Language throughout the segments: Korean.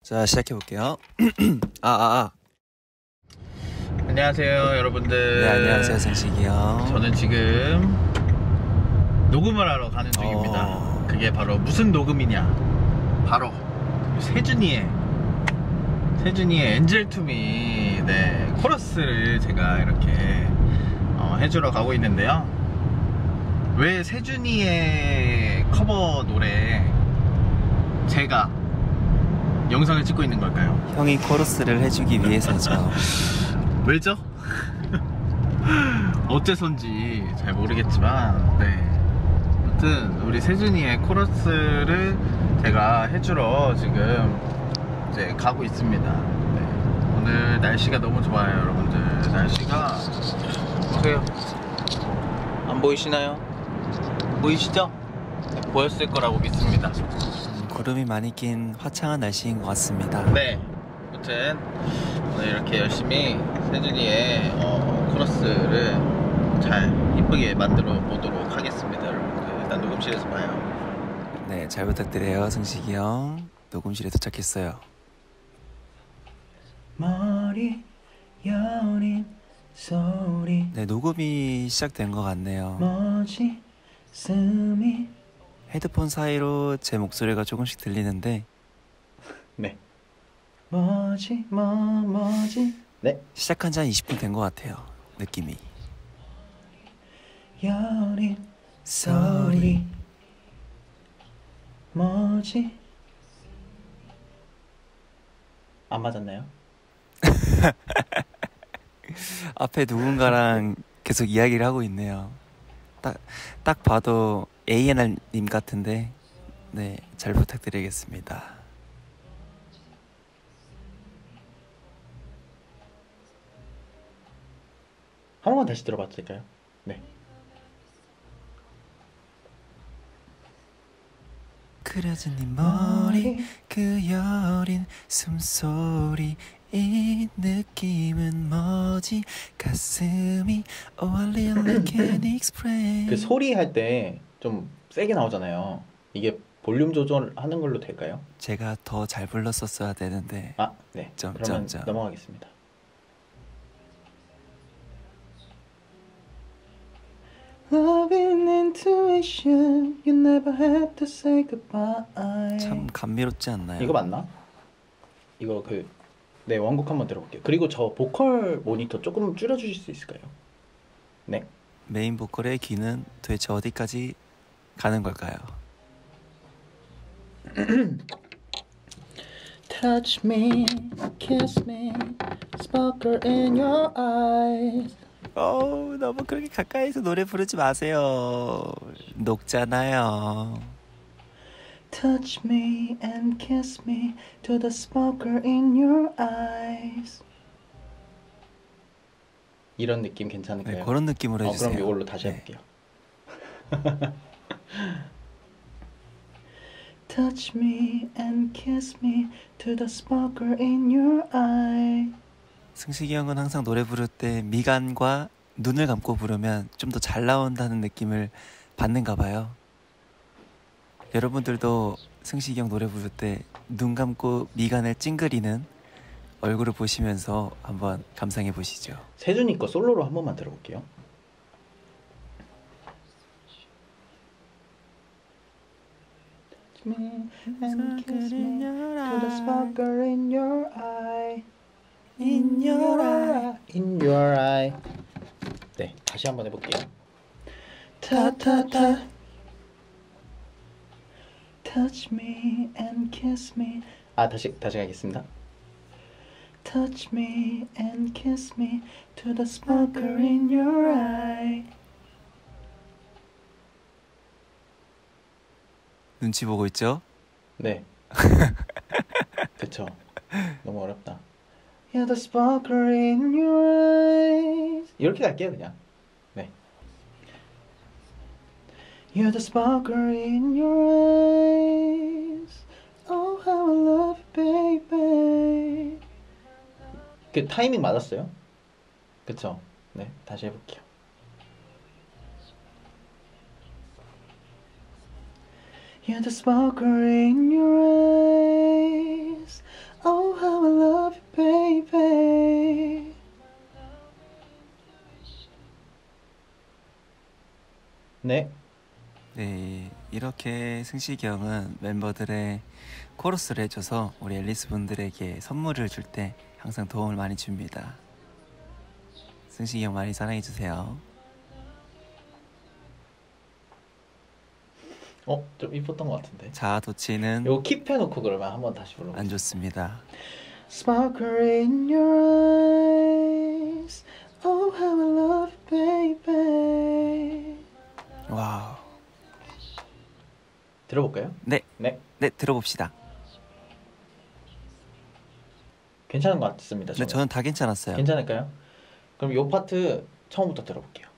자, 시작해볼게요. 안녕하세요 여러분들. 네, 안녕하세요 승식이요. 저는 지금 녹음을 하러 가는 중입니다. 그게 바로 무슨 녹음이냐, 바로 세준이의 엔젤 투미 코러스를 제가 이렇게 해주러 가고 있는데요. 왜 세준이의 커버 노래 제가 영상을 찍고 있는 걸까요? 형이 코러스를 해주기 위해서죠. 왜죠? 어째선지 잘 모르겠지만, 아무튼 우리 세준이의 코러스를 제가 해주러 지금 이제 가고 있습니다. 오늘 날씨가 너무 좋아요, 여러분들. 날씨가 보세요. 안 보이시나요? 보이시죠? 보였을 거라고 믿습니다. 구름이 많이 낀 화창한 날씨인 것 같습니다. 네, 아무튼 오늘 이렇게 열심히 세준이의 코러스를 잘 이쁘게 만들어 보도록 하겠습니다. 여러분들 일단 녹음실에서 봐요. 네, 잘 부탁드려요 승식이 형. 녹음실에 도착했어요. 머리 여린 소리. 네, 녹음이 시작된 것 같네요. 뭐지 숨이. 헤드폰 사이로 제 목소리가 조금씩 들리는데, 네. 뭐지. 네. 시작한 지 한 20분 된 것 같아요. 느낌이. 여린 소리. 뭐지. 안 맞았나요? 앞에 누군가랑 계속 이야기를 하고 있네요. 딱 봐도 ANR님 같은데, 네, 잘 부탁드리겠습니다. 한 번만 다시 들어봐도 될까요? 네. 그려진 네 머리, 그 여린 숨소리, 이 느낌은 뭐지? 가슴이 Oh I really can't explain. 그 소리 할 때 좀 세게 나오잖아요. 이게 볼륨 조절하는 걸로 될까요? 제가 더 잘 불렀었어야 되는데. 네. 그러면 그러면 넘어가겠습니다. Loving intuition, you never have to say goodbye. 참 감미롭지 않나요? 이거 맞나? 이거 원곡 한번 들어볼게요. 그리고 저 보컬 모니터 조금 줄여주실 수 있을까요? 네. 메인 보컬의 귀는 도대체 어디까지 가는 걸까요? Touch me, kiss me, sparkle in your eyes. 너무 그렇게 가까이서 노래 부르지 마세요. 녹잖아요. Touch me and kiss me to the sparkle in your eyes. 이런 느낌 괜찮을까요? 네, 그런 느낌으로 해주세요. 그럼 이걸로 다시 해볼게요. Touch me and kiss me to the sparkle in your eye. 승식이 형은 항상 노래 부를 때 미간과 눈을 감고 부르면 좀 더 잘 나온다는 느낌을 받는가 봐요. 여러분들도 승식이 형 노래 부를 때 눈 감고 미간을 찡그리는 얼굴을 보시면서 한번 감상해 보시죠. 세준이 거 솔로로 한 번만 들어볼게요. Touch me and kiss me to the sparkle in your eye. In your eye. In your eye. 네, 다시 한번 해볼게요. 타타타. Touch me and kiss me. 다시 가겠습니다. Touch me and kiss me to the sparkle in your eye. 눈치 보고 있죠? 네. 그쵸. 너무 어렵다. Yeah, the sparkle in your eyes. 이렇게 갈게요, 그냥. 네. You're the sparkle in your eyes. Oh, how I love you, baby. 그 타이밍 맞았어요? 그쵸? 네, 다시 해볼게요. You're the sparkle in your eyes. 네. 네, 이렇게 승식이 형은 멤버들의 코러스를 해줘서 우리 앨리스 분들에게 선물을 줄 때 항상 도움을 많이 줍니다. 승식이 형 많이 사랑해주세요. 좀 이뻤던 것 같은데. 자, 도치는 이거 킵해놓고 그러면 한번 다시 불러볼게요. 안 좋습니다. Sparkle in your eyes. Oh, how I love you, baby. 와우. 들어볼까요? 네, 네. 네 들어봅시다. 괜찮은 것 같습니다. 네, 저는 다 괜찮았어요. 괜찮을까요? 그럼 이 파트 처음부터 들어볼게요.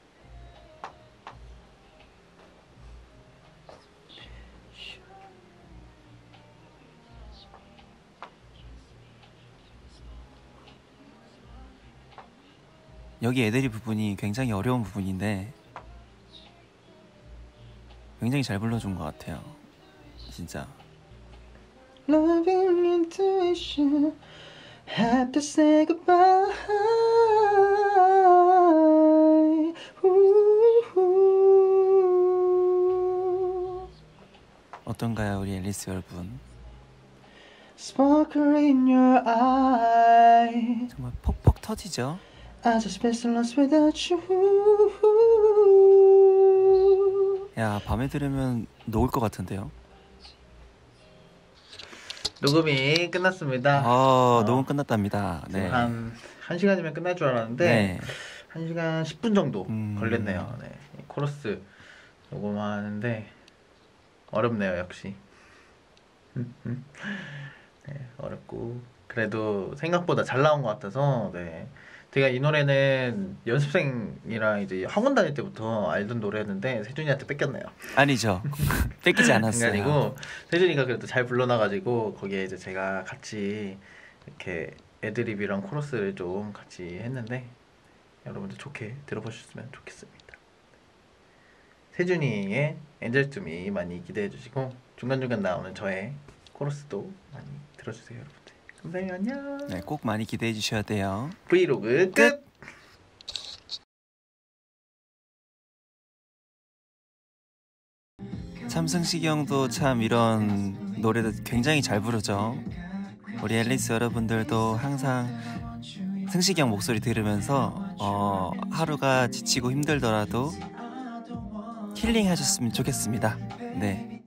여기 애들이 부분이 굉장히 어려운 부분인데 굉장히 잘 불러준 것 같아요. 진짜. Loving intuition, had to say goodbye. 어떤가요, 우리 앨리스 여러분? Sparkle in your eye. 정말 퍽퍽 터지죠? I just miss lost without you. 야, 밤에 들으면 녹을 것 같은데요? 녹음이 끝났습니다. 녹음 끝났답니다. 네. 한 1시간이면 끝날 줄 알았는데 네. 1시간 10분 정도 음. 걸렸네요. 네. 코러스 녹음하는데 어렵네요, 역시. 네, 어렵고 그래도 생각보다 잘 나온 것 같아서 네. 제가 이 노래는 연습생이랑 이제 학원 다닐 때부터 알던 노래였는데 세준이한테 뺏겼네요. 아니죠. 뺏기지 않았어요. 아니고 세준이가 그래도 잘 불러놔가지고 거기에 이제 제가 같이 이렇게 애드립이랑 코러스를 좀 같이 했는데 여러분들 좋게 들어보셨으면 좋겠습니다. 세준이의 엔젤 투미 많이 기대해 주시고 중간중간 나오는 저의 코러스도 많이 들어주세요, 여러분들. 감사해요. 안녕. 네, 꼭 많이 기대해 주셔야 돼요. 브이로그 끝. 참 승식이 형도 참 이런 노래도 굉장히 잘 부르죠. 우리 앨리스 여러분들도 항상 승식이 형 목소리 들으면서 하루가 지치고 힘들더라도 힐링 하셨으면 좋겠습니다. 네.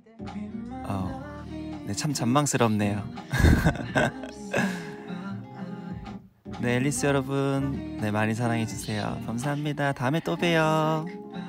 네, 참 잔망스럽네요. 네, 앨리스 여러분, 네, 많이 사랑해주세요. 감사합니다. 다음에 또 봬요.